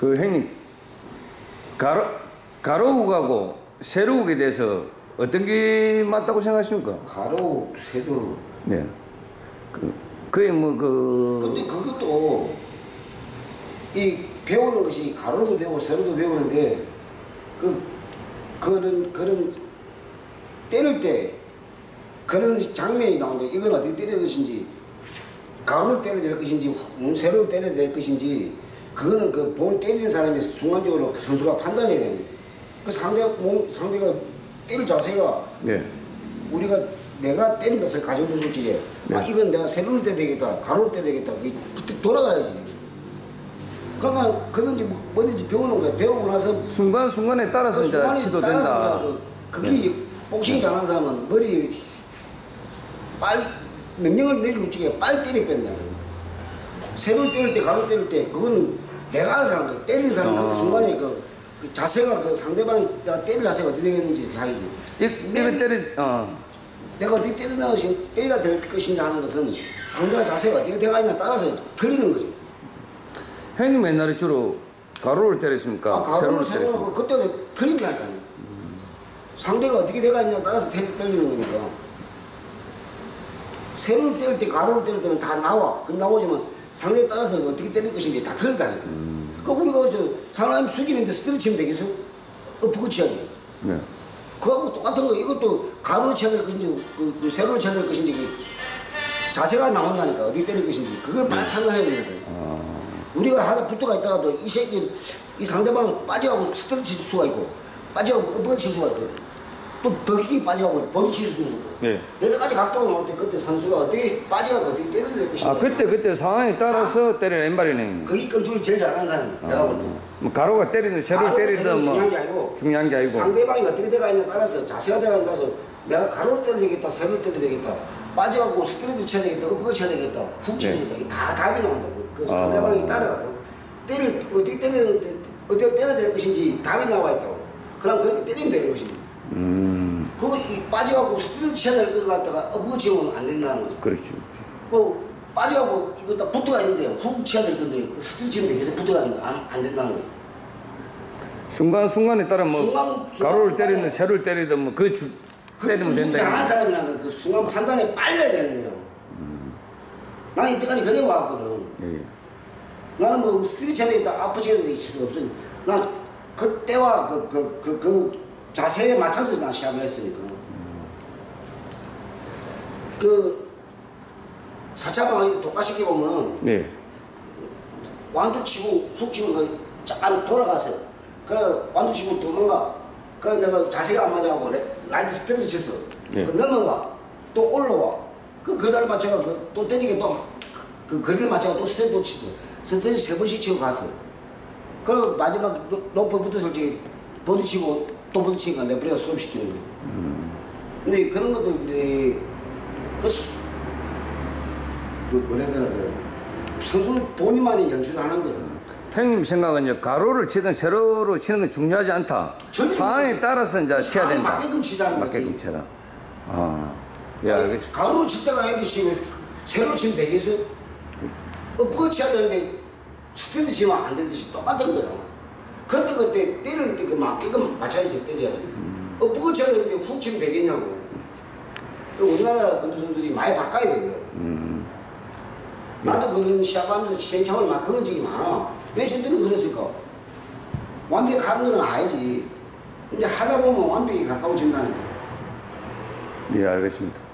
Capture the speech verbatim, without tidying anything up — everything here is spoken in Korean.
그 형님 가로 가로욱하고 세로욱에 대해서 어떤 게 맞다고 생각하십니까? 가로욱, 세로욱. 네. 그 그게 뭐 그. 근데 그것도 이 배우는 것이 가로도 배우고 세로도 배우는데 그 그런 그런 때릴 때 그런 장면이 나오는데 이건 어떻게 때릴 것인지 가로를 때려야 될 것인지 세로를 때려야 될 것인지 그거는 그 볼 때리는 사람이 순간적으로 그 선수가 판단해야 됩니다. 그 상대 몸 상대가 때릴 자세가 네. 우리가 내가 때린다 해서 가정도 솔직히 네. 아 이건 내가 세로를 때려야 되겠다 가로를 때려야 되겠다 그게 돌아가야지. 그러니까 그든지 뭐든지 배우는 거야. 배우고 나서 순간순간에 따라서 그 이제 지도된다. 그, 그게 네. 복싱 잘하는 사람은 머리 빨리 명령을 내주고 찍게 빨리 때려 뺀다. 세로를 때릴 때 가로를 때릴 때 그건 내가 알아서 하는 거야. 때리는 사람은 어. 그 순간에 그, 그 자세가 그 상대방이 때릴 자세가 어떻게 되는지 하야지. 이거 때리 어. 내가 어떻게 때리나 때려야 될 것인지 하는 것은 상대가 자세가 어떻게 돼가느냐 따라서 틀리는 거지. 형님 옛날에 주로 가로를 때렸습니까? 아, 가로를 세로를 그때도 틀린다니까요. 음. 상대가 어떻게 돼가느냐 따라서 때리는 거니까. 세로를 때릴 때 가로를 때릴 때는 다 나와. 그 나오지만 상대에 따라서 어떻게 때릴 것인지 다 틀리다니까. 음. 그러니까 우리가 저 사람 숙이는데 스트레치 치면 되겠어? 엎어고 치야지. 네. 그거하고 똑같은 거 이것도 가로를 쳐야 될 것인지 그, 그 세로를 쳐야 될 것인지 그 자세가 나온다니까 어떻게 때릴 것인지 그걸 빨리 판단해야 된다. 아. 우리가 하다 붙어가 있다가도 이 새끼 이 상대방을 빠져가고 스트레치 칠 수가 있고 빠져가고 엎어가 칠 수가 있고 또 더 깊게 빠져가고 버디 칠 수도 있고 네. 여러 가지 각도가 나올 때 그때 선수가 어떻게 빠져가고 어떻게 때려야 될 것인가. 아 그때 그때 상황에 따라서 때리는 왼발이네. 그게 컨트롤 제일 잘하는 사람이야. 아. 내가 볼 때. 뭐 가로가 때리든 세로를 때리든 뭐 중요한 게 아니고 중요한 게 아니고 상대방이 어떻게 돼가느냐에 따라서 자세가 돼가느냐에 따라서 내가 가로를 때려야 되겠다 세로를 때려야 되겠다 빠져가고 스트레이트 쳐야 되겠다 엎어가 쳐야 되겠다 훅 쳐야 되겠다 이게 다 답이 나온다고. 그 상대방이 아. 따라가고 때를 어떻게 때려야 어떻게 때려야 될 것인지 답이 나와 있다고. 그럼 그렇게 때리면 되는 것이지. 음. 그거 빠져가고 스트레이트 쳐야 될 것 같다가 엎어가 치면 안 된다는 거죠. 그렇죠. 그 빠져가고 이거 다 붙어가 있는데 훅 쳐야 될 건데 스트레이트 치면 되겠어 붙어가 있는데 안, 안 된다는 거예요. 순간순간에 따라 뭐 순간, 가로를 순간 때리든 세로를 때리든 뭐 그 주 때리면 된다. 잘하는 사람이라면 그 순간 판단에 빨라야 되는 거예요. 음. 나는 이때까지 그래 와왔거든. 예. 나는 뭐 스트레치 해야 되겠다 아프지 해야 되겠다 수가 없으니 난 그때와 그, 그, 그, 그 자세에 맞춰서 난 시합을 했으니까. 음. 그 사차방이 독과시켜 보면은 네. 완두 치고 훅 치고 쫙 돌아가세요. 그래 완두 치고 도망가. 그래 내가 자세가 안 맞아가고 라이트 스트레치 쳤어. 네. 그 넘어가 또 올라와. 그 그다를 맞춰가 그, 또 때리게 또 그 거리를 맞춰가 또 스트레치 또 치어. 스트레치 세 번씩 치고 갔어. 그리고 마지막 높이 붙어서 이제 버디 치고 또 버디 치니까 레프리가 수업시키는 거예요. 음. 근데 그런 것들이 그 그 뭐라 해야 되나 그 선수 본인만이 연출을 하는 거예요. 형님 생각은요 가로를 치든 세로로 치는 건 중요하지 않다. 상황에 따라서 이제 쳐야 된다. 맞게끔 치자는 거지. 맞게끔 쳐라. 아, 야, 아니, 가로로 칠 때가 아닌데 지금 세로로 치면 되겠어? 엎어 쳐야 되는데 스탠드 치면 안 되듯이 똑같은 거예요. 그때 그때 때릴 때 그 맞게끔 맞춰야지 때려야지. 음. 엎어 쳐야 되는데 훅 치면 되겠냐고. 우리나라 건주 선수들이 많이 바꿔야 돼요. 음. 나도 그런 시합하면서 시행착오를 막 그런 적이 많아. 왜 저때는 그랬을까? 완벽한 건 아니지. 근데 하다 보면 완벽히 가까워진다는 거. 네, 알겠습니다.